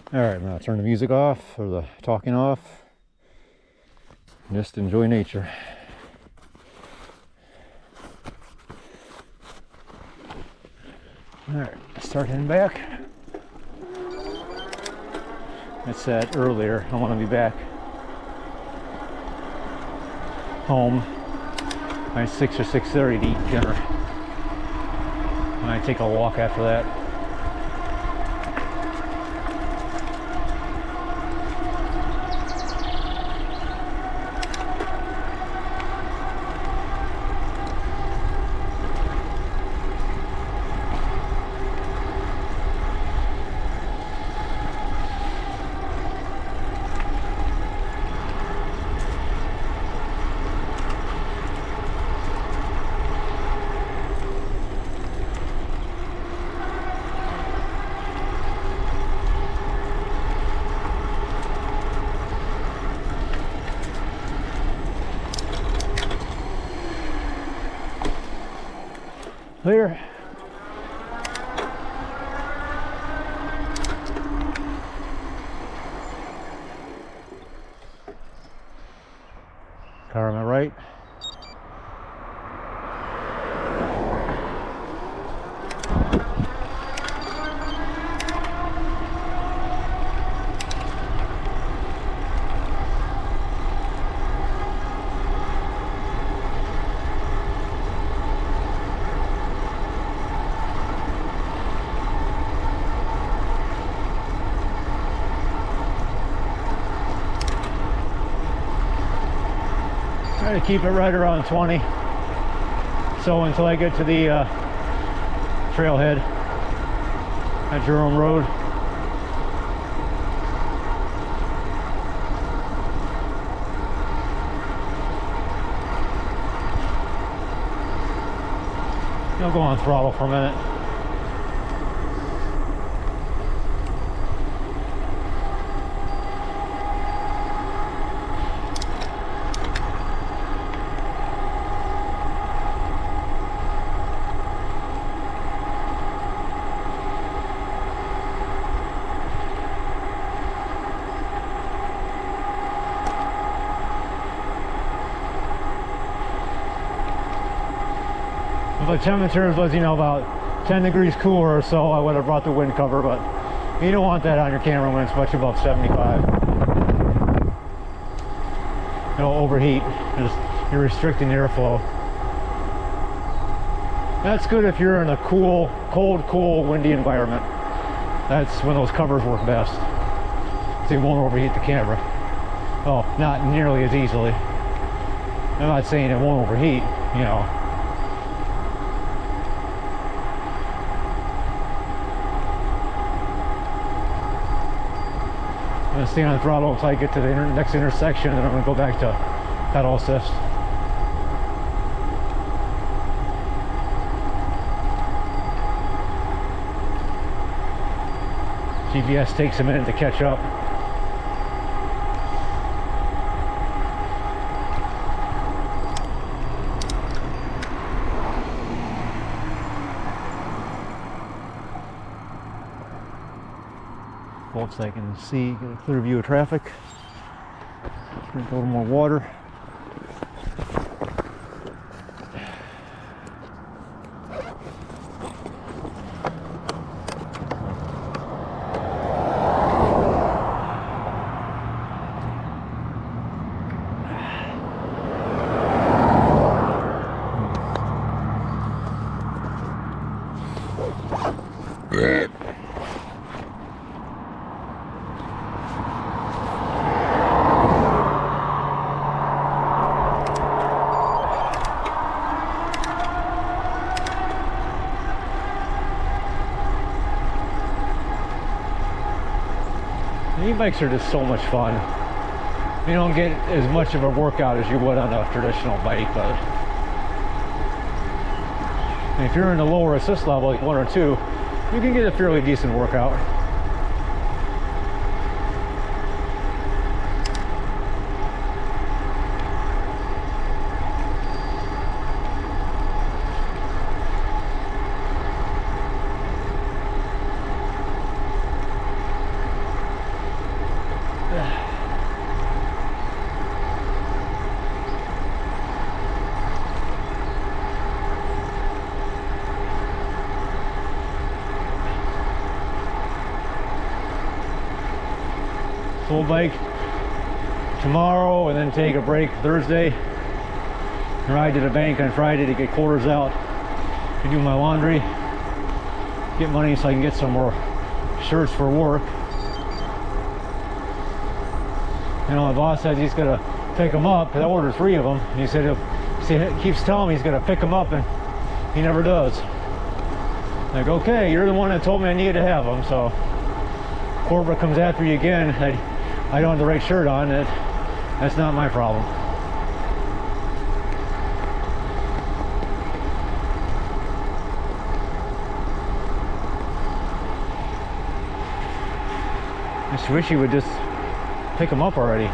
Alright, I'm gonna turn the music off, or the talking off. Just enjoy nature. Alright, start heading back. I said earlier, I want to be back home by 6 or 6:30 to eat dinner. And I take a walk after that. Later. Car on my right. Try to keep it right around 20. So until I get to the trailhead at Jerome Road. I'll go on throttle for a minute. The temperature was, you know, about 10 degrees cooler or so, I would have brought the wind cover, but you don't want that on your camera when it's much above 75. It'll overheat. You're restricting airflow. That's good if you're in a cool, cold, windy environment. That's when those covers work best. So you won't overheat the camera. Oh, not nearly as easily. I'm not saying it won't overheat, you know. I'm gonna stay on the throttle until I get to the next intersection, and then I'm gonna go back to pedal assist. GPS takes a minute to catch up. So I can see, get a clear view of traffic. Drink a little more water. E-bikes are just so much fun. You don't get as much of a workout as you would on a traditional bike, but if you're in a lower assist level, like 1 or 2, you can get a fairly decent workout. So we'll bike tomorrow and then take a break Thursday. Ride to the bank on Friday to get quarters out, to do my laundry, get money so I can get some more shirts for work. You know, my boss says he's gonna pick them up, because I ordered 3 of them. And he said he keeps telling me he's gonna pick them up, and he never does. Like, okay, you're the one that told me I needed to have them, so corporate comes after you again. I don't have the right shirt on. That's not my problem. I just wish he would just pick them up already.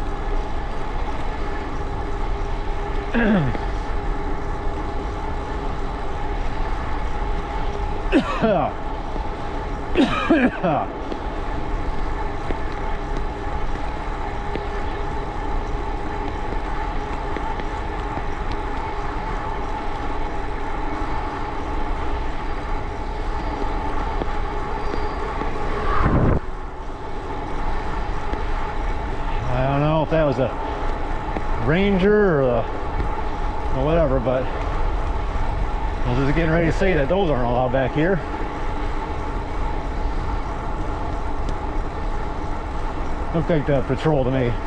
I don't know if that was a Ranger or whatever, but I was just getting ready to say that those aren't allowed back here. Looked like the patrol to me.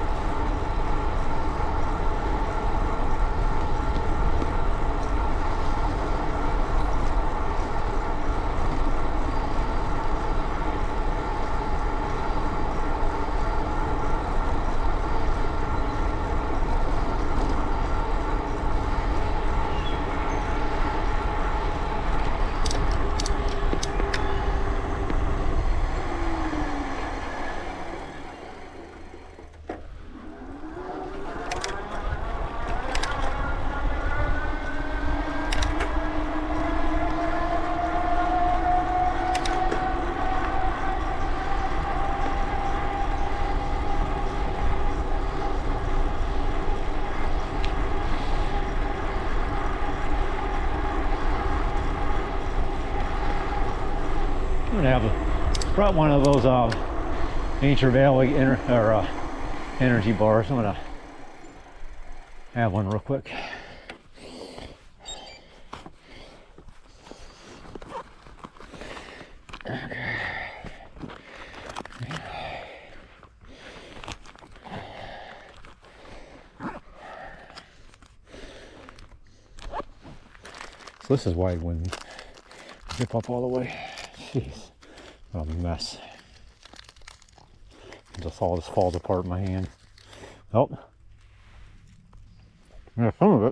I'm gonna have brought one of those Nature Valley energy bars. I'm gonna have one real quick. So this is why it wouldn't zip up all the way. Jeez, what a mess. Just all this falls apart in my hand. Oh, yeah, some of it.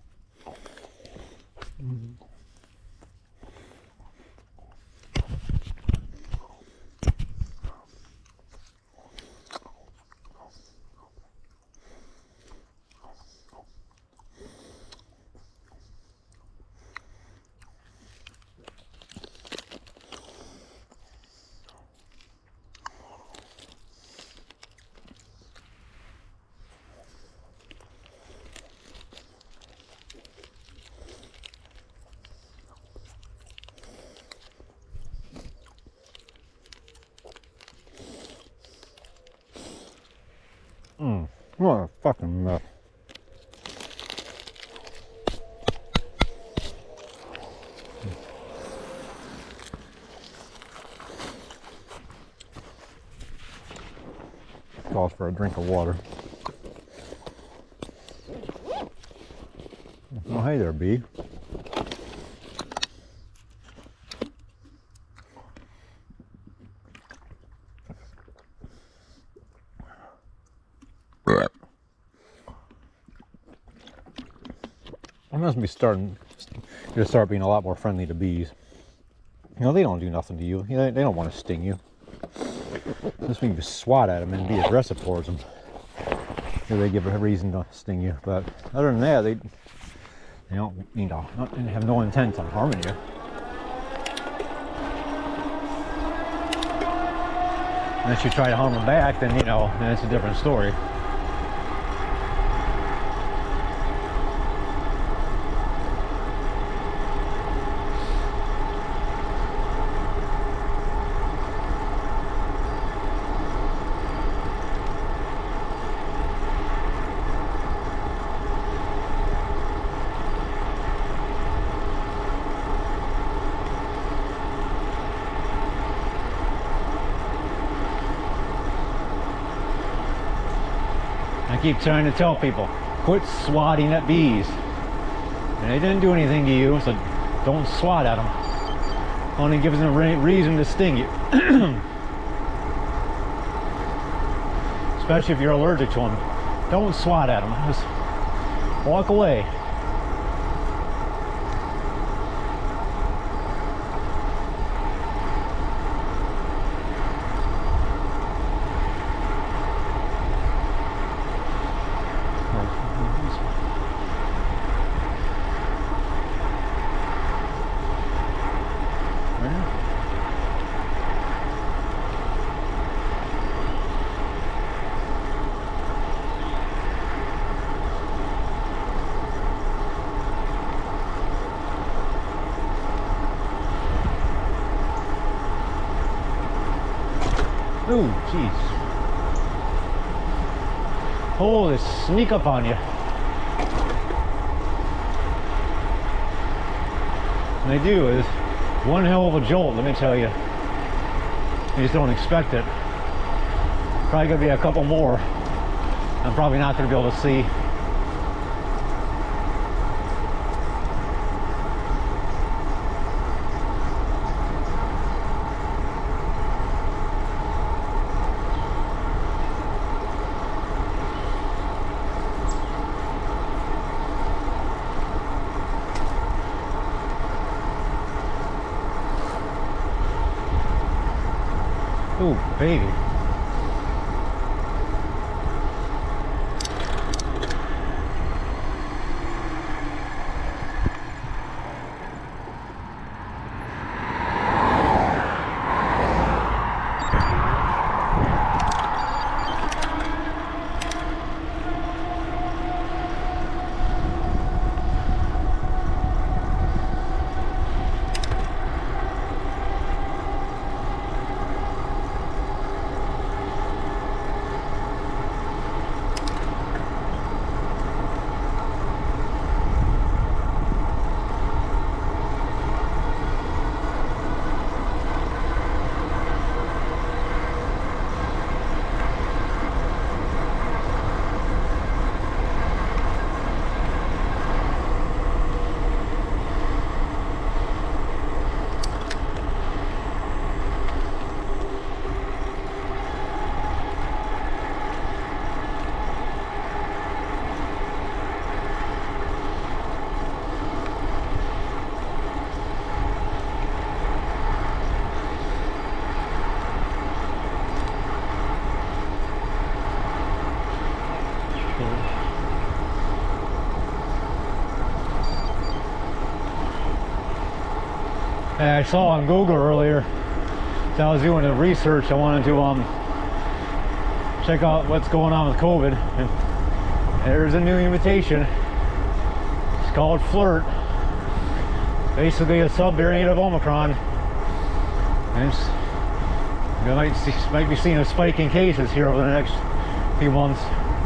What a fucking mess. Calls for a drink of water. Oh, hey there, bee. I must be starting to start being a lot more friendly to bees. You know, they don't do nothing to you. They don't want to sting you. Just when you swat at them and be aggressive towards them, they give a reason to sting you. But other than that, they don't, you know, have no intent on harming you. Unless you try to harm them back, then, you know, then it's a different story. keep trying to tell people, quit swatting at bees. And they didn't do anything to you, so don't swat at them. Only gives them a reason to sting you. Especially if you're allergic to them. Don't swat at them. Just walk away. Oh, jeez. Oh, they sneak up on you. And they do. It's one hell of a jolt, let me tell you. You just don't expect it. Probably gonna be a couple more. I'm probably not gonna be able to see. Ooh, baby. I saw on Google earlier, so I was doing the research. I wanted to check out what's going on with COVID. And there's a new mutation. It's called Flirt. Basically a sub-variant of Omicron. And you might be seeing a spike in cases here over the next few months.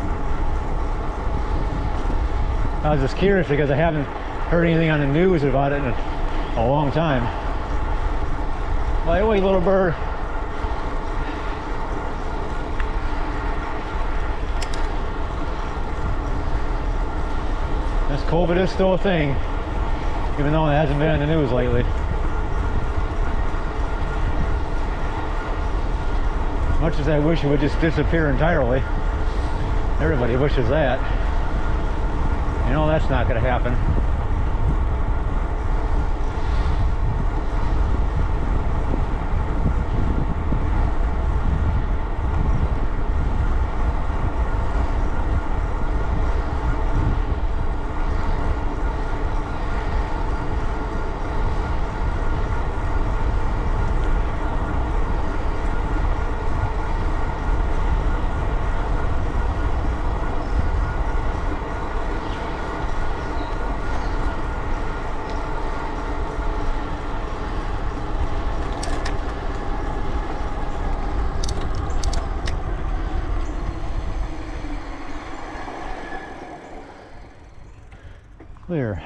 I was just curious because I haven't heard anything on the news about it in a long time. By the way, little bird. This COVID is still a thing, even though it hasn't been in the news lately. Much as I wish it would just disappear entirely. Everybody wishes that. You know that's not going to happen. Clear.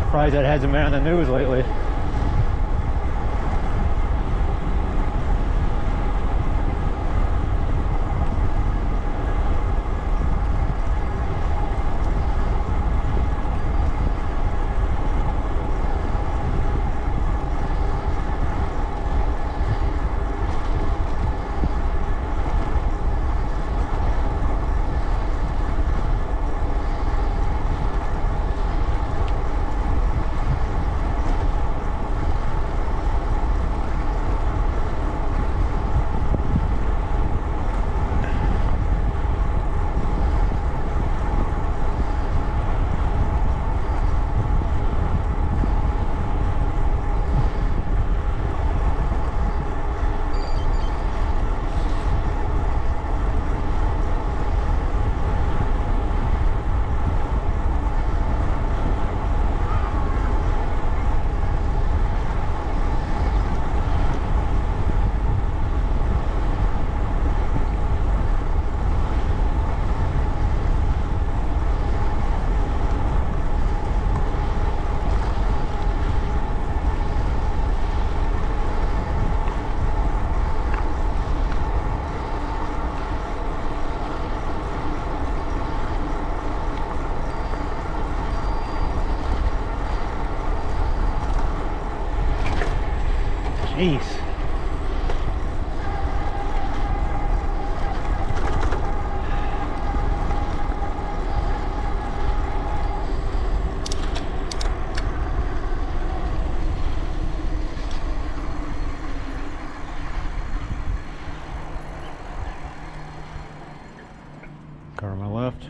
Surprised that hasn't been on the news lately. Jeez. Car on my left.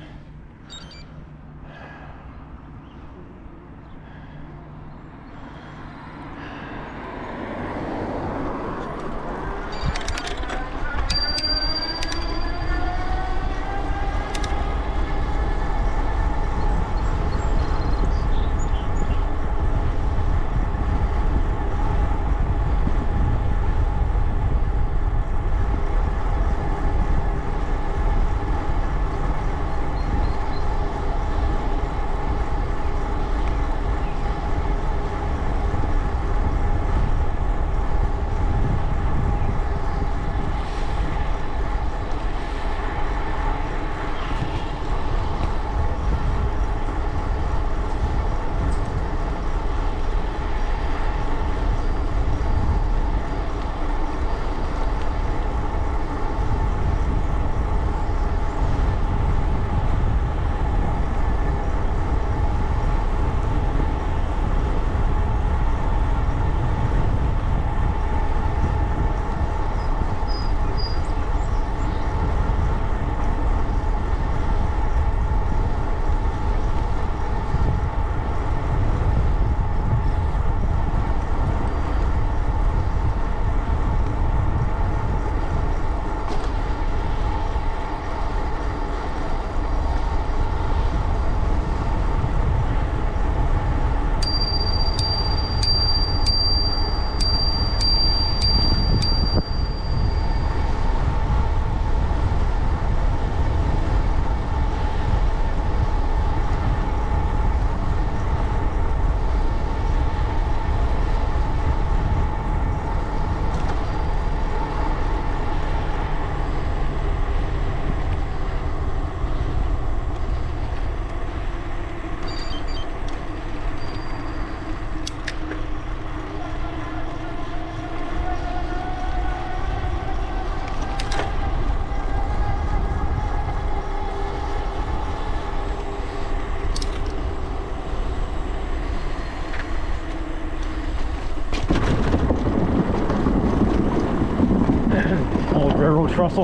Railroad trestle.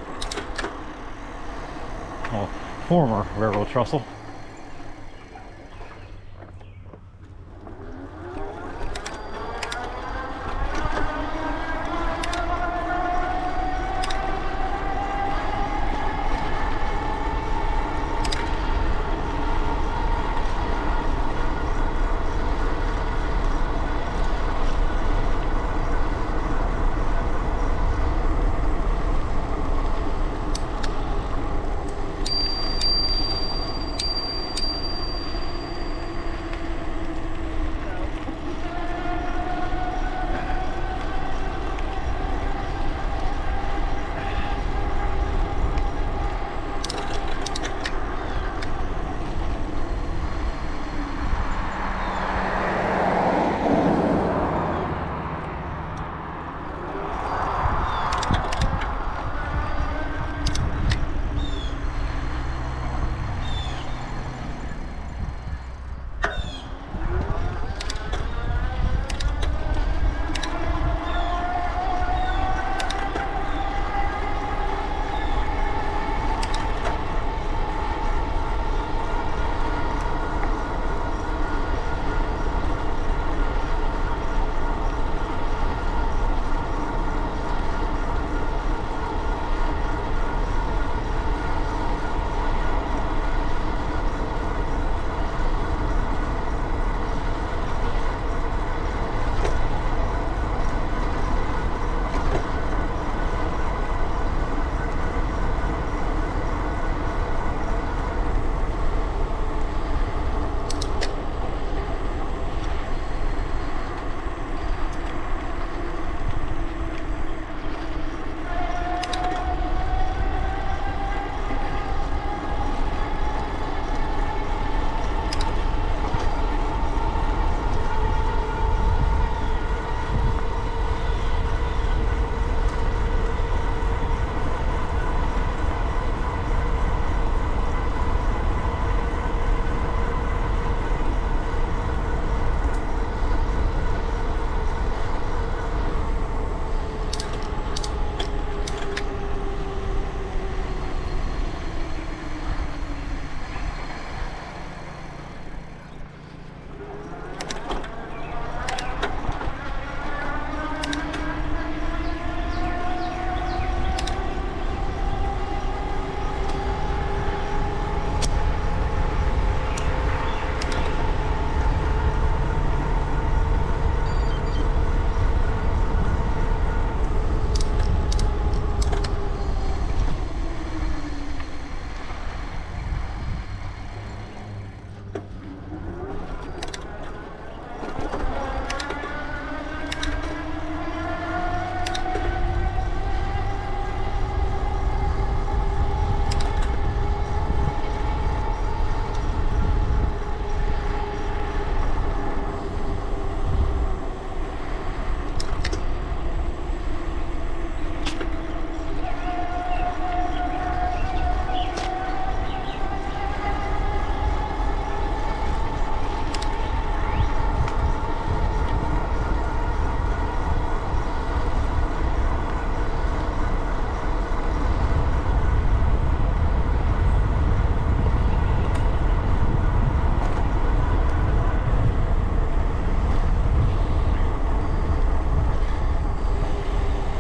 Well, former railroad trestle.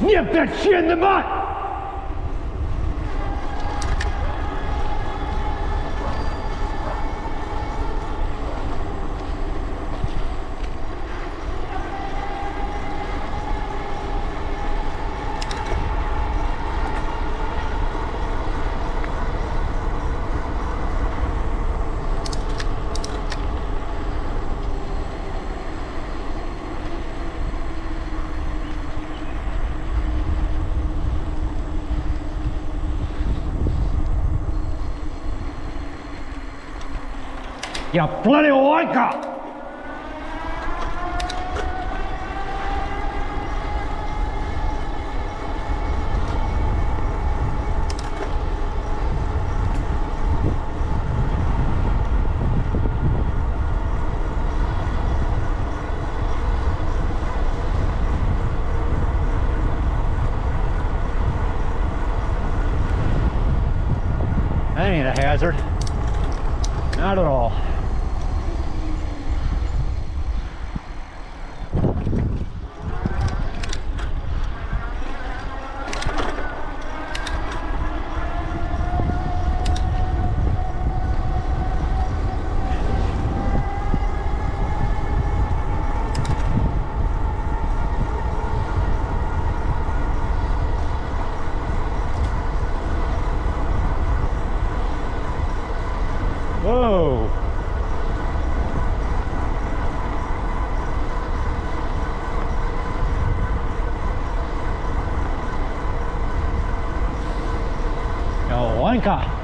Nip that shit in the butt! You bloody wanker! That ain't a hazard. Not at all. Whoa! Oh, wanka!